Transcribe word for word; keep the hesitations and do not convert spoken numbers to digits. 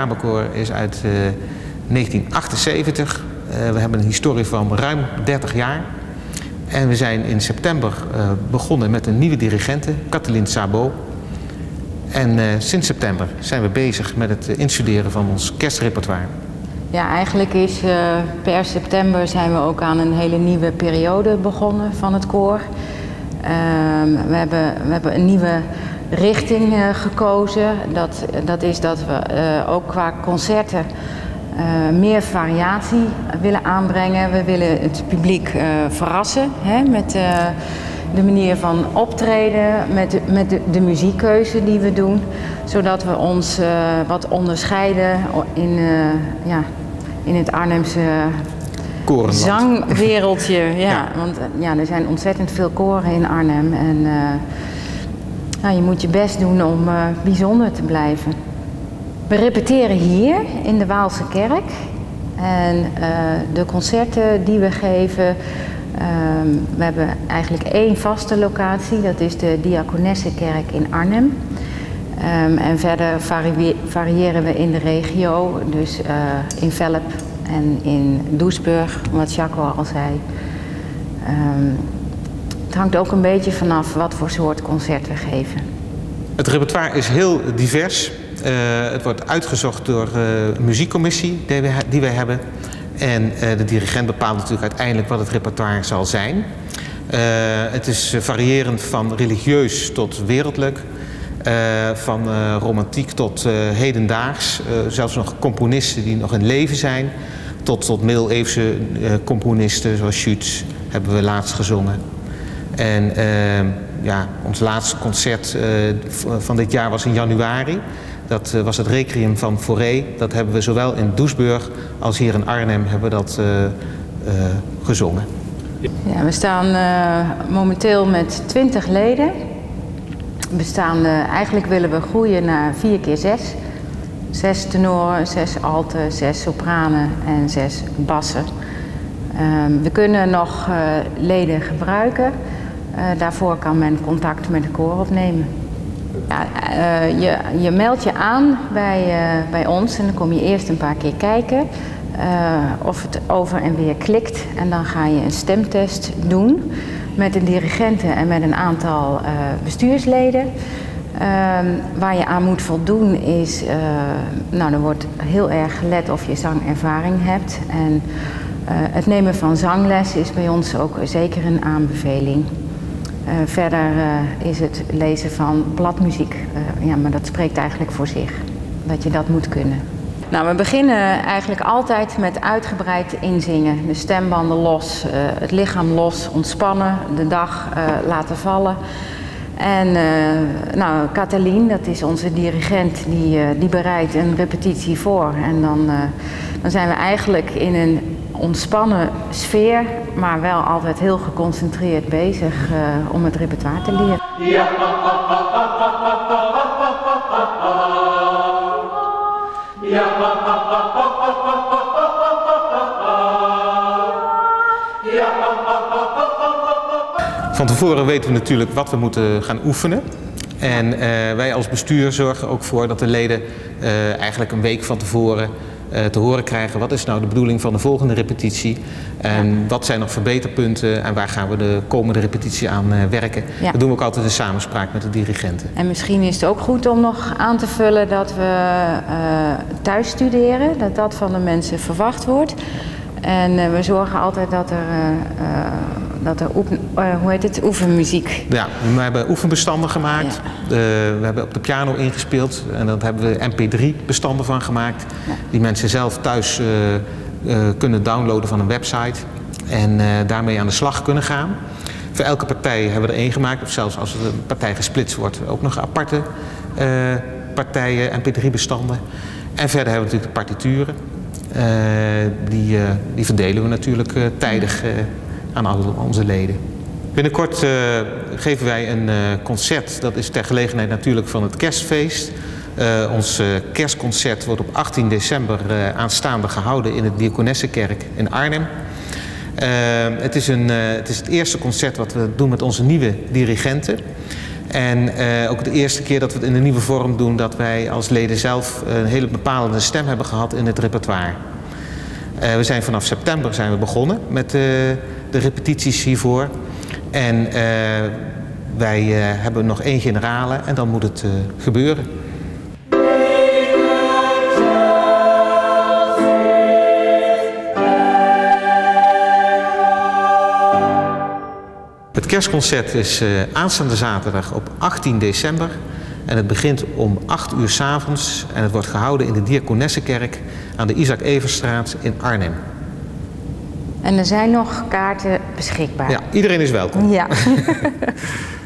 Kamerkoor is uit uh, negentien achtenzeventig. Uh, we hebben een historie van ruim dertig jaar. En we zijn in september uh, begonnen met een nieuwe dirigente, Katalin Szabó. En uh, sinds september zijn we bezig met het uh, instuderen van ons kerstrepertoire. Ja, eigenlijk is uh, per september zijn we ook aan een hele nieuwe periode begonnen van het koor. Uh, we, hebben, we hebben een nieuwe richting uh, gekozen. Dat, dat is dat we uh, ook qua concerten uh, meer variatie willen aanbrengen. We willen het publiek uh, verrassen hè, met uh, de manier van optreden, met, de, met de, de muziekkeuze die we doen. Zodat we ons uh, wat onderscheiden in, uh, ja, in het Arnhemse Korenland. Zangwereldje. Ja, ja. Want ja, er zijn ontzettend veel koren in Arnhem. En uh, nou, je moet je best doen om uh, bijzonder te blijven. We repeteren hier in de Waalse Kerk. En uh, de concerten die we geven, uh, we hebben eigenlijk één vaste locatie. Dat is de Diakonessenkerk in Arnhem. Um, en verder vari variëren we in de regio, dus uh, in Velp en in Doesburg, wat Jacco al zei. Um, het hangt ook een beetje vanaf wat voor soort concert we geven. Het repertoire is heel divers. Uh, het wordt uitgezocht door uh, een muziekcommissie die wij, die wij hebben. En uh, de dirigent bepaalt natuurlijk uiteindelijk wat het repertoire zal zijn. Uh, het is variërend van religieus tot wereldlijk. Uh, van uh, romantiek tot uh, hedendaags. Uh, zelfs nog componisten die nog in leven zijn. Tot, tot middeleeuwse uh, componisten zoals Schütz hebben we laatst gezongen. En uh, ja, ons laatste concert uh, van dit jaar was in januari. Dat uh, was het Requiem van Fauré. Dat hebben we zowel in Doesburg als hier in Arnhem hebben we dat uh, uh, gezongen. Ja, we staan uh, momenteel met twintig leden. We staan, uh, eigenlijk willen we groeien naar vier keer zes. Zes tenoren, zes alten, zes sopranen en zes bassen. Uh, we kunnen nog uh, leden gebruiken. Uh, daarvoor kan men contact met de koor opnemen. Ja, uh, je, je meldt je aan bij, uh, bij ons en dan kom je eerst een paar keer kijken uh, of het over en weer klikt. En dan ga je een stemtest doen met een dirigente en met een aantal uh, bestuursleden. Uh, waar je aan moet voldoen is, uh, nou, er wordt heel erg gelet of je zangervaring hebt. En uh, het nemen van zangles is bij ons ook zeker een aanbeveling. Uh, verder uh, is het lezen van bladmuziek, uh, ja, maar dat spreekt eigenlijk voor zich, dat je dat moet kunnen. Nou, we beginnen eigenlijk altijd met uitgebreid inzingen. De stembanden los, uh, het lichaam los, ontspannen, de dag uh, laten vallen. En uh, nou, Katalin, dat is onze dirigent, die, uh, die bereidt een repetitie voor. En dan, uh, dan zijn we eigenlijk in een ontspannen sfeer, maar wel altijd heel geconcentreerd bezig uh, om het repertoire te leren. Ja. Ja. Van tevoren weten we natuurlijk wat we moeten gaan oefenen. En uh, wij als bestuur zorgen ook voor dat de leden uh, eigenlijk een week van tevoren uh, te horen krijgen wat is nou de bedoeling van de volgende repetitie. En ja. wat zijn nog verbeterpunten en waar gaan we de komende repetitie aan uh, werken. Ja. Dat doen we ook altijd in samenspraak met de dirigenten. En misschien is het ook goed om nog aan te vullen dat we uh, thuis studeren, dat dat van de mensen verwacht wordt. En uh, we zorgen altijd dat er, uh, uh, dat er oefen, uh, hoe heet het? oefenmuziek. Ja, we hebben oefenbestanden gemaakt. Ja. Uh, we hebben op de piano ingespeeld en daar hebben we M P drie bestanden van gemaakt. Ja. Die mensen zelf thuis uh, uh, kunnen downloaden van een website en uh, daarmee aan de slag kunnen gaan. Voor elke partij hebben we er één gemaakt, of zelfs als een partij gesplitst wordt, ook nog aparte uh, partijen M P drie bestanden. En verder hebben we natuurlijk de partituren. Uh, die, uh, die verdelen we natuurlijk uh, tijdig uh, aan al onze leden. Binnenkort uh, geven wij een uh, concert, dat is ter gelegenheid natuurlijk van het kerstfeest. Uh, ons uh, kerstconcert wordt op achttien december uh, aanstaande gehouden in het Diakonessenkerk in Arnhem. Uh, het, is een, uh, het is het eerste concert wat we doen met onze nieuwe dirigenten. En uh, ook de eerste keer dat we het in een nieuwe vorm doen, dat wij als leden zelf een hele bepalende stem hebben gehad in het repertoire. Uh, we zijn vanaf september zijn we begonnen met uh, de repetities hiervoor. En uh, wij uh, hebben nog één generale en dan moet het uh, gebeuren. Het kerstconcert is uh, aanstaande zaterdag op achttien december en het begint om acht uur 's avonds en het wordt gehouden in de Diakonessenkerk aan de Isaac Everstraat in Arnhem. En er zijn nog kaarten beschikbaar. Ja, iedereen is welkom. Ja.